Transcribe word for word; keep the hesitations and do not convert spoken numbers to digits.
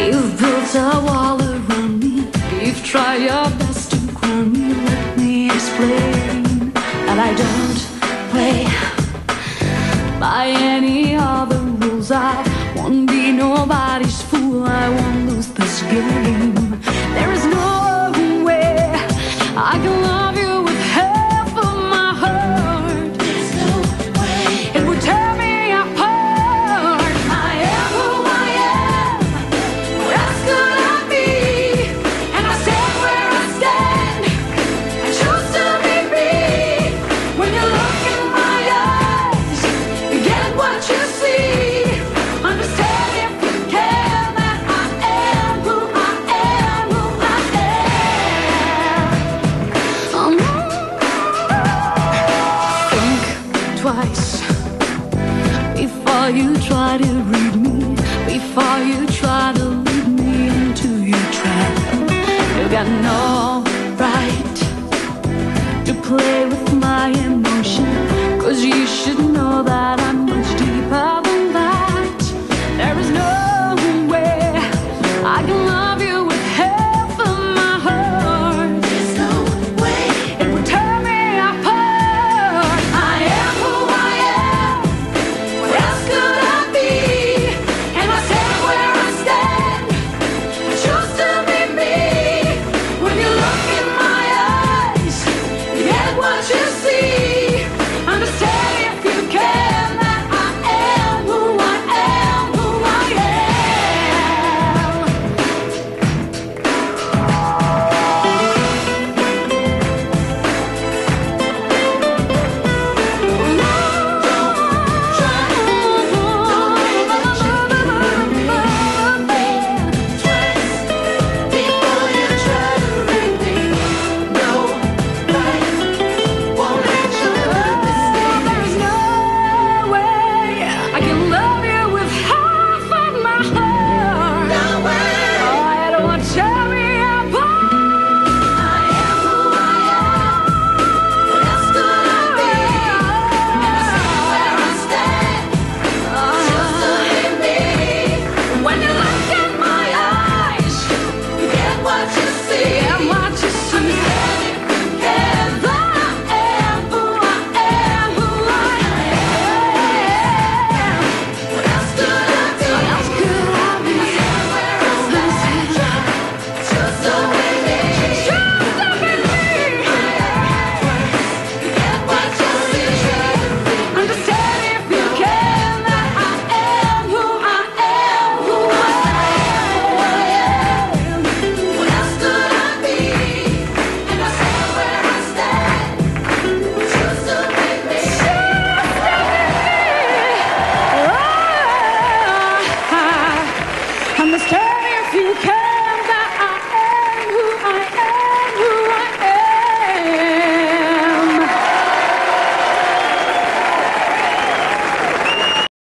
You've built a wall around me. You've tried your best to crown me. Let me explain that I don't play by any other rules. I won't be nobody's fool. I won't lose this game. There is no other way I can love you with half of my heart. There's no way it would tear me apart. I am who I am. What else could I be? And I stand where I stand. I choose to be me. When you look in my eyes, you get what you see. Understand if you can that I am who I am, who I am. Um, think twice before you try to read me, before you try to lead me into your trap. You got no right to play with my emotion, 'cause you should know that I'm